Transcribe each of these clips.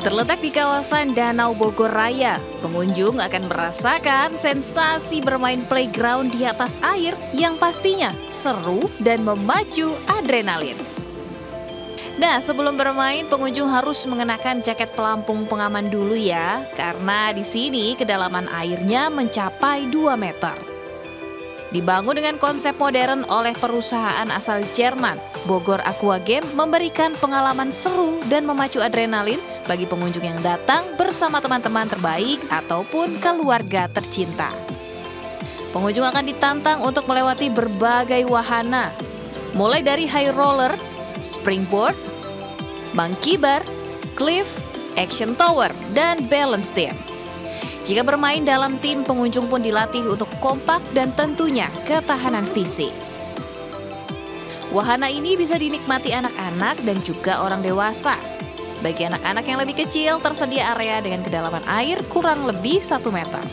Terletak di kawasan Danau Bogor Raya, pengunjung akan merasakan sensasi bermain playground di atas air yang pastinya seru dan memacu adrenalin. Nah, sebelum bermain, pengunjung harus mengenakan jaket pelampung pengaman dulu ya, karena di sini kedalaman airnya mencapai 2 meter. Dibangun dengan konsep modern oleh perusahaan asal Jerman, Bogor Aqua Game memberikan pengalaman seru dan memacu adrenalin bagi pengunjung yang datang bersama teman-teman terbaik ataupun keluarga tercinta. Pengunjung akan ditantang untuk melewati berbagai wahana, mulai dari high roller, springboard, monkey bar, cliff, action tower, dan balance beam. Jika bermain dalam tim, pengunjung pun dilatih untuk kompak dan tentunya ketahanan fisik. Wahana ini bisa dinikmati anak-anak dan juga orang dewasa. Bagi anak-anak yang lebih kecil, tersedia area dengan kedalaman air kurang lebih 1 meter.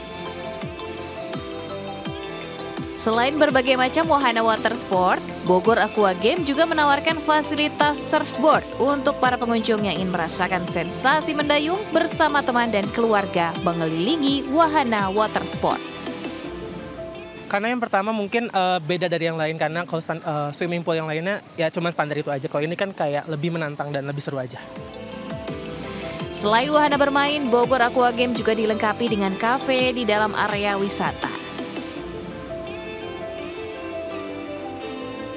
Selain berbagai macam wahana water sport, Bogor Aqua Game juga menawarkan fasilitas surfboard untuk para pengunjung yang ingin merasakan sensasi mendayung bersama teman dan keluarga mengelilingi wahana water sport. Karena yang pertama mungkin beda dari yang lain, karena kalau swimming pool yang lainnya ya cuma standar itu aja. Kalau ini kan kayak lebih menantang dan lebih seru aja. Selain wahana bermain, Bogor Aqua Game juga dilengkapi dengan kafe di dalam area wisata.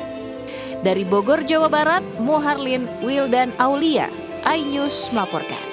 Dari Bogor, Jawa Barat, Moharlin Wildan Aulia, iNews melaporkan.